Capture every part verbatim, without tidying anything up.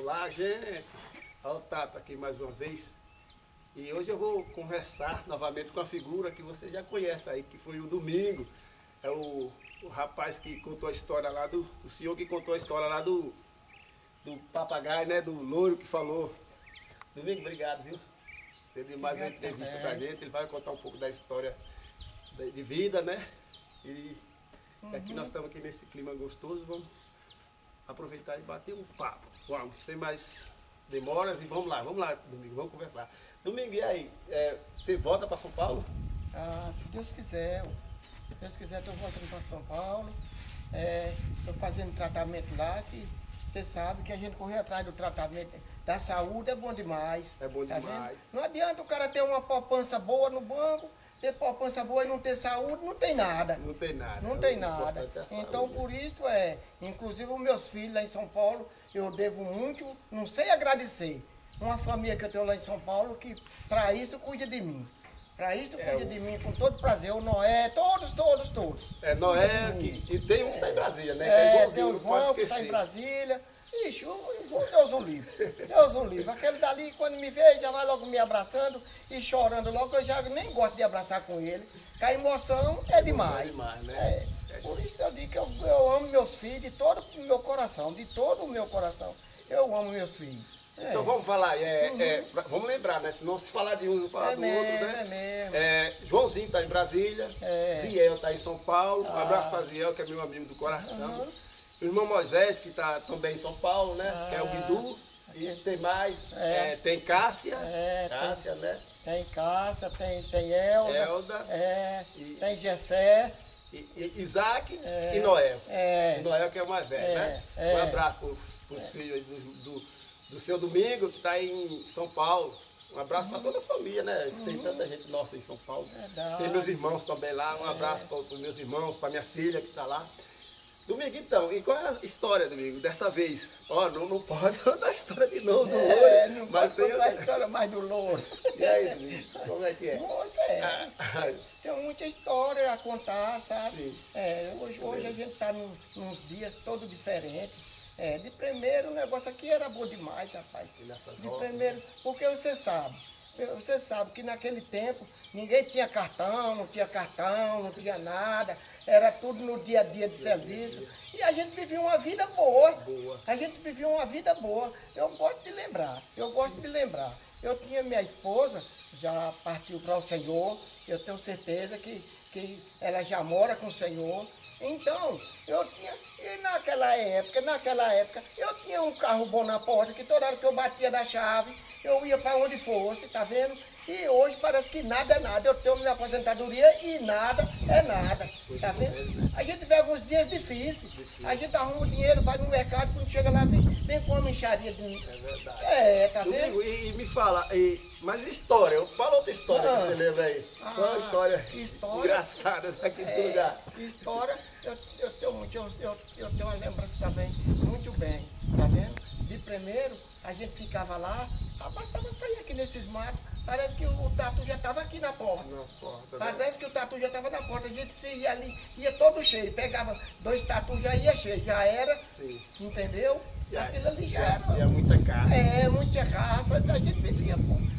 Olá, gente! Olha o Tato aqui mais uma vez. E hoje eu vou conversar novamente com a figura que você já conhece aí, que foi o Domingo. É o, o rapaz que contou a história lá do... O senhor que contou a história lá do... Do papagaio, né? Do louro que falou. Domingo, obrigado, viu? Teve mais uma entrevista pra gente. Ele vai contar um pouco da história de vida, né? E uhum. aqui nós estamos aqui nesse clima gostoso. Vamos aproveitar e bater um papo. Vamos, sem mais demoras, e vamos lá, vamos lá, Domingo, vamos conversar. Domingo, e aí? É, você volta para São Paulo? Ah, se Deus quiser, se Deus quiser, estou voltando para São Paulo. Estou é, fazendo tratamento lá, que você sabe que a gente correr atrás do tratamento da saúde é bom demais. É bom tá demais. Vendo? Não adianta o cara ter uma poupança boa no banco, ter poupança boa e não ter saúde, não tem nada. Não tem nada. Não tem nada. Então, por isso, é, inclusive os meus filhos lá em São Paulo, eu devo muito, não sei agradecer, uma família que eu tenho lá em São Paulo, que para isso cuida de mim. Para isso é, cuida o... de mim com todo prazer. O Noé, todos, todos, todos. É, Noé, que, e tem um que está em Brasília, né? É, é tem o João que está em Brasília. Ixi, Deus o livre, Deus o livre. Aquele dali, quando me vê, já vai logo me abraçando e chorando logo. Eu já nem gosto de abraçar com ele. Que a emoção é demais. É demais, né? É. Por isso eu digo que eu, eu amo meus filhos de todo o meu coração, de todo o meu coração. Eu amo meus filhos. É. Então vamos falar, é, uhum. é, vamos lembrar, né? Senão se falar de um, não falar é do mesmo, outro, né? É mesmo. É, Joãozinho está em Brasília, é. Ziel está em São Paulo, ah. um abraço para Ziel, que é meu amigo do coração. Uhum. O irmão Moisés, que está também em São Paulo, né? Ah. Que é o Guidu. E tem mais, é. É, tem Cássia, é, Cássia, tem, né? Tem Cássia, tem, tem Elda, Elda é, e, tem Gessé. E, e, Isaac é, e Noel. É, e Noel que é o mais velho, é, né? É, um abraço para os é. filhos do, do, do seu Domingo, que está em São Paulo. Um abraço uhum. para toda a família, né? Uhum. Tem tanta gente nossa em São Paulo. Verdade. Tem meus irmãos também lá. Um abraço é. para os meus irmãos, para minha filha que está lá. Domingo, então, e qual é a história, Domingo, dessa vez? Ó, oh, não, não pode contar a história de novo do é, louro. Não mas pode tem contar a história mais do louro. E aí, Domingo, como é que é? Nossa, é. Ah, tem muita história a contar, sabe? É, hoje, hoje a gente está num, nos dias todos diferentes. É, de primeiro, o negócio aqui era bom demais, rapaz. De primeiro, porque você sabe. Você sabe que naquele tempo ninguém tinha cartão, não tinha cartão, não tinha nada, era tudo no dia a dia de serviço. E a gente vivia uma vida boa. boa. A gente vivia uma vida boa. Eu gosto de lembrar, eu gosto de lembrar. Eu tinha minha esposa, já partiu para o Senhor, eu tenho certeza que, que ela já mora com o Senhor. Então, eu tinha, e naquela época, naquela época, eu tinha um carro bom na porta, que toda hora que eu batia da chave, eu ia para onde fosse, tá vendo? E hoje parece que nada é nada. Eu tenho minha aposentadoria e nada é nada, tá vendo? A gente vê alguns dias difíceis, a gente arruma o dinheiro, vai no mercado, quando chega lá, vem, vem com uma mixaria de... É verdade. É, tá vendo? E, e me fala, e, mas história, fala outra história ah, que você lembra aí. Ah, Qual é a história, história engraçada daqui do é, lugar? História, eu, eu, tenho, muito, eu, eu, eu tenho uma lembrança também muito bem, tá vendo? De primeiro, a gente ficava lá, bastava sair aqui nesses matos, parece que o tatu já estava aqui na porta. Nas portas, parece né? que o tatu já estava na porta, a gente se ia ali, ia todo cheio, pegava dois tatus, já ia cheio, já era, Sim. entendeu? Já, Aquilo ali já, já era. Tinha muita caça. É, muita caça, a gente vivia,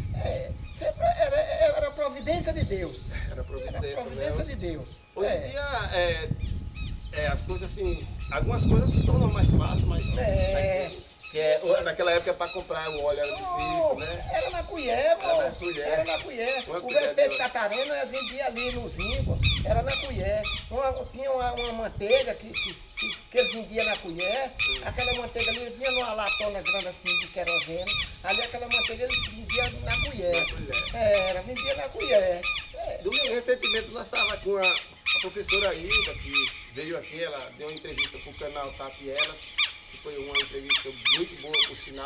é, sempre era, era a providência de Deus. Era a providência, era a providência de Deus. Hoje em dia, é, é, as coisas assim, algumas coisas se tornam mais fáceis, mas... É. Que é, naquela época para comprar o óleo era difícil, né? Era na colher, pô. Era na colher. Era na colher. O velho Pedro Catarina eu vendia ali no zinco, era na colher. Uma, tinha uma, uma manteiga que, que, que, que ele vendia na colher. Sim. Aquela manteiga ali vinha numa latona grande assim de querosene. Ali aquela manteiga ele vendia na colher. Na colher. É, era, vendia na colher. É. Domingo, recentemente nós estávamos com a, a professora Hilda, que veio aqui, ela deu uma entrevista para o canal Tati Elas. Foi uma entrevista muito boa, por sinal.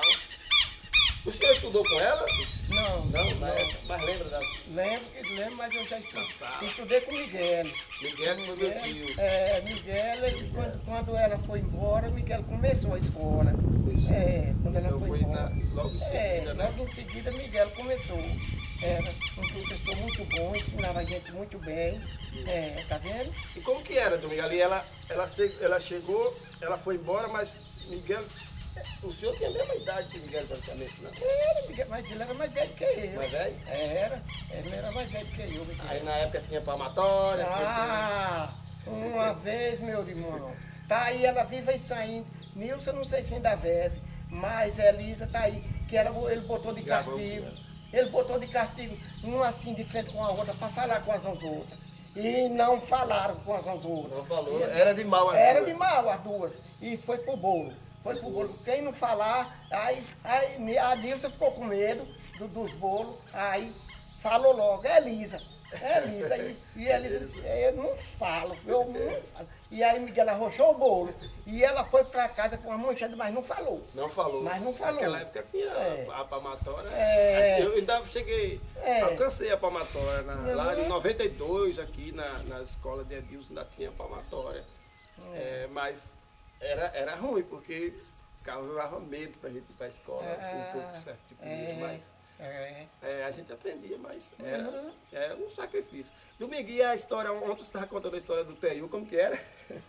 O senhor estudou com ela? Não, não, não. Mas, mas lembra da... Lembro, lembro, mas eu já estudei, estudei com Miguel. Miguel foi meu tio. É, Miguel, Miguel. Quando, quando ela foi embora, Miguel começou a escola. Começou. É, quando ela então foi, foi embora. Na, logo em seguida, é, né? Logo em seguida, Miguel começou. Era um professor muito bom, ensinava a gente muito bem. É, tá vendo? E como que era, Domingo? Ali ela, ela, ela chegou, ela foi embora, mas Miguel, o senhor tem a mesma idade. idade que Miguel praticamente, não? Era, Miguel, mas ele era mais velho que eu. Mais velho? Era, ele era mais velho que eu, Miguel. Aí na época tinha palmatória. Ah, uma vez, meu irmão. Tá aí ela viva e saindo. Nilson, não sei se ainda vive, mas Elisa tá aí, que ela, ele botou de castigo. Ele botou de castigo, uma assim de frente com a outra, para falar com as outras. E não falaram com as outras. Não falou, e, era de mal as Era duas. de mal as duas. E foi pro bolo. Foi pro bolo. Quem não falar, aí, aí a Nilson ficou com medo do, dos bolos, aí falou logo, é Elisa. É Elisa. E, e Elisa disse, eu não falo, eu não falo. E aí Miguel arrochou o bolo. E ela foi pra casa com uma manchada, mas não falou. Não falou. Mas não falou. Naquela época tinha É. a palmatória. É. Eu ainda cheguei, É. alcancei a palmatória. Na, Uhum. Lá em noventa e dois, aqui na, na escola de Edilson, ainda tinha palmatória. É, mas era, era ruim, porque causava medo pra gente ir pra escola. É. Um pouco certo tipo de É. medo, mas É. é, a gente aprendia, mas era, Uhum. era um sacrifício. Domingo, e a história, ontem você estava contando a história do T I U, como que era?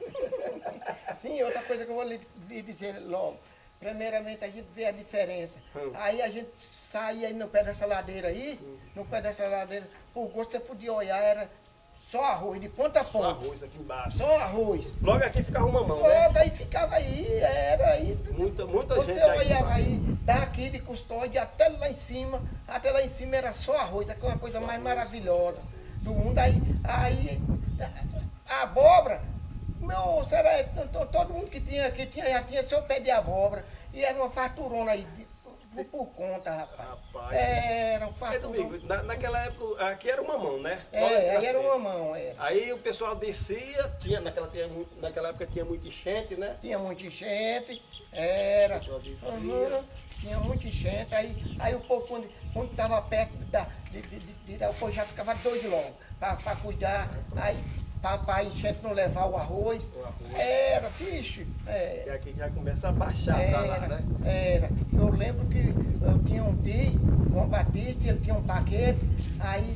Sim, outra coisa que eu vou lhe, lhe dizer logo. Primeiramente a gente vê a diferença. Hum. Aí a gente saía aí no pé dessa ladeira aí, Hum. no pé dessa ladeira, por gosto você podia olhar, era só arroz, de ponta a Só ponta. arroz aqui embaixo. Só arroz. Logo aqui ficava uma mão, né? Logo aí ficava aí, era aí. Muita, muita Você gente olhava aqui. aí, daqui de Custódia até lá em cima, até lá em cima era só arroz, aquela coisa mais maravilhosa do mundo. Aí, aí a, a abóbora, nossa, era, to- todo mundo que tinha, que tinha, já tinha seu pé de abóbora. E era uma farturona aí, de- por, por conta, rapaz. Rapaz. Era um É, farturona. Domingo, na, naquela época, aqui era uma mão, né? É, Logo aqui na aí era frente. uma mão, era. Aí o pessoal descia, tinha, naquela, tinha, muito- naquela época tinha muita enchente, né? Tinha muita enchente, era. O pessoal descia. Uhum, tinha muita enchente, aí, aí o povo, quando, quando estava perto da, de, de, de, de dar o povo já ficava doido logo, para cuidar, aí para a enchente não levar o arroz. O arroz. Era, vixe, é, E aqui já começa a baixar pra lá, era, né? era. Eu lembro que eu tinha um tio, João Batista, ele tinha um paquete, aí,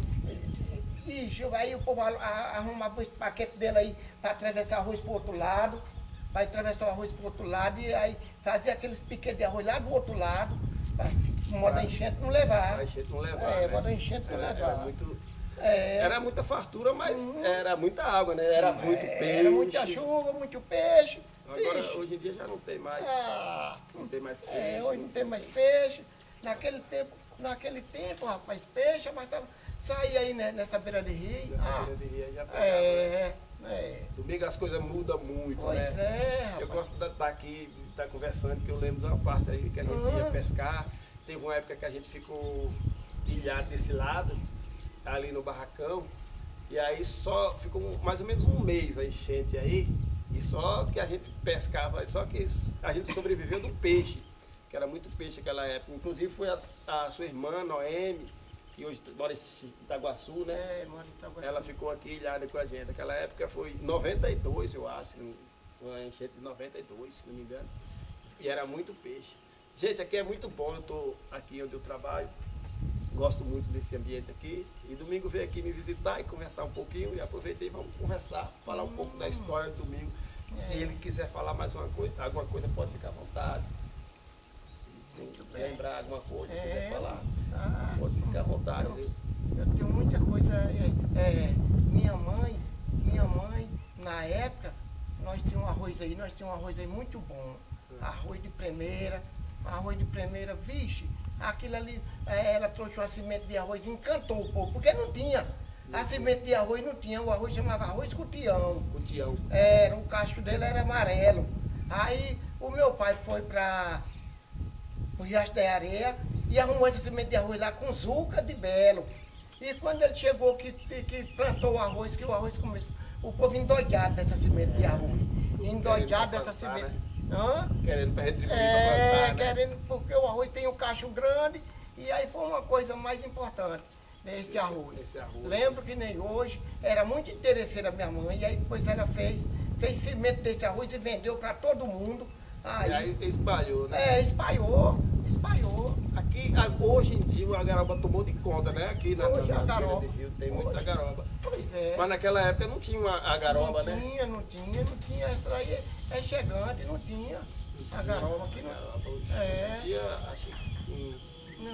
ixi, aí o povo a- a- arrumava esse paquete dele aí para atravessar o arroz pro outro lado, para atravessar o arroz pro outro lado, e aí fazia aqueles piquetes de arroz lá do outro lado, para modo Pra- a enchente não levar. A enchente não levar, É, né? modo a enchente não Era, levar. era, muito, É, era muita fartura, mas era muita água, né? Era muito é, peixe. era muita chuva, muito peixe. Agora, vixe. hoje em dia já não tem mais. Ah, Não tem mais peixe. é, hoje não tem mais peixe. Naquele tempo, naquele tempo, rapaz, peixe, mas tava, saía aí né, nessa beira de rio. Nessa Ah, beira de rio já pegava, né? é, é. Domingo as coisas mudam muito, Pois né? é, rapaz. Eu gosto de estar aqui, de estar conversando, que eu lembro de uma parte aí que a gente Uhum. ia pescar. Teve uma época que a gente ficou ilhado desse lado, ali no barracão. E aí só ficou mais ou menos um mês a enchente aí. E só que a gente pescava, só que a gente sobreviveu do peixe, que era muito peixe naquela época. Inclusive foi a, a sua irmã, Noemi, que hoje mora em Itaguaçu, né? É, mano, tá gostando. Ela ficou aqui ilhada com a gente. Naquela época foi noventa e dois, eu acho. Uma enchente de noventa e dois, se não me engano. E era muito peixe. Gente, aqui é muito bom. Eu estou aqui onde eu trabalho. Gosto muito desse ambiente aqui. E domingo veio aqui me visitar e conversar um pouquinho. E aproveitei, vamos conversar, falar um pouco da história do domingo. Se ele quiser falar mais uma coisa, alguma coisa, pode ficar à vontade. Se lembrar alguma coisa, É. quiser falar, Ah, pode ficar à vontade. viu? eu tenho muita coisa. É, é, minha mãe, minha mãe, na época, nós tínhamos um arroz aí, nós tínhamos um arroz aí muito bom. Arroz de primeira, arroz de primeira, vixe, aquilo ali, é, ela trouxe uma semente de arroz, encantou o povo, porque não tinha. A semente de arroz não tinha, o arroz chamava arroz cutião. O Tião. Era, o cacho dele era amarelo. Aí o meu pai foi para o Riacho da Areia e arrumou essa semente de arroz lá com zuca de belo. E quando ele chegou que, que plantou o arroz, que o arroz começou, o povo endoidado dessa semente de arroz. Endoidado dessa plantar, semente. né? Hã? Querendo para retribuir para É, plantar, né? querendo, porque o arroz tem um cacho grande e aí foi uma coisa mais importante, né, esse arroz. Esse arroz. Lembro que nem hoje, era muito interesseira minha mãe, e aí depois ela fez, fez cimento desse arroz e vendeu para todo mundo. Aí, E aí espalhou, né? é, espalhou, espalhou. Aqui, a- hoje em dia, a garoba tomou de conta, né? Aqui na, Hoje na, a na beira garoba. de rio tem muita Hoje. garoba. Pois é. Mas naquela época não tinha uma- a garoba, não né? tinha, não tinha, não tinha. Essa daí é, é chegante, não tinha. A garoba aqui não. Garoba, hoje É. em dia,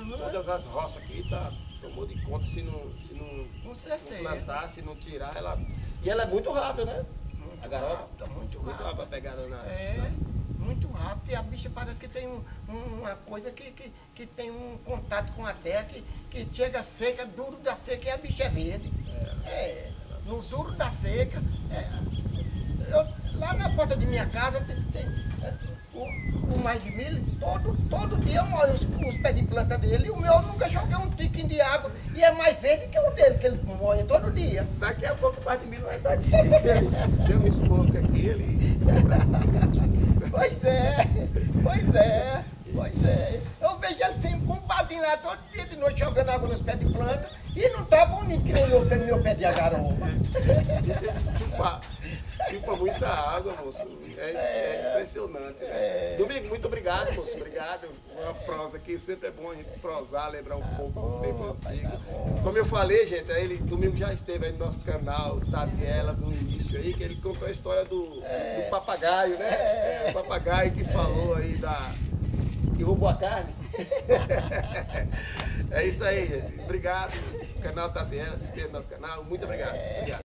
Uhum. Todas as roças aqui tá, tomou de conta se não, se não, Com certeza. não plantar, se não tirar, ela. E ela é muito rápida, né? Muito A garota. rápida, muito Muito rápida. rápida a pegada na. É, nas- muito rápido. E a bicha parece que tem um- um- uma coisa que, que, que tem um contato com a terra, que, que chega seca, duro da seca e a bicha é verde. É, no duro da seca. é, eu- lá na porta de minha casa tem, tem, é, o, o mais de milho, todo, todo dia eu molho os, os pés de planta dele. E o meu eu nunca joguei um tiquinho de água. E é mais verde que o dele, que ele molha todo dia. Daqui a pouco o pai de milho vai estar aqui. Deu um esporco aqui, ele. Pois é, pois é, pois é. Eu vejo ele sempre com um badinho lá todo dia de noite jogando água nos pés de planta e não tá bonito que nem meu pé, meu pé de agaroba. Isso é chupa, chupa muita água, moço. É, é impressionante. Né? Domingo, muito obrigado, moço. Obrigado. Uma prosa aqui, sempre é bom a gente prosar, lembrar um pouco do tempo antigo. Como eu falei, gente, ele domingo já esteve aí no nosso canal, Tati Elas, no início aí, que ele contou a história do, do papagaio, né? É, o papagaio que falou aí da. Que roubou a carne. É isso aí, gente. Obrigado. O canal Tati Elas, se inscreva no nosso canal. Muito obrigado. Obrigado.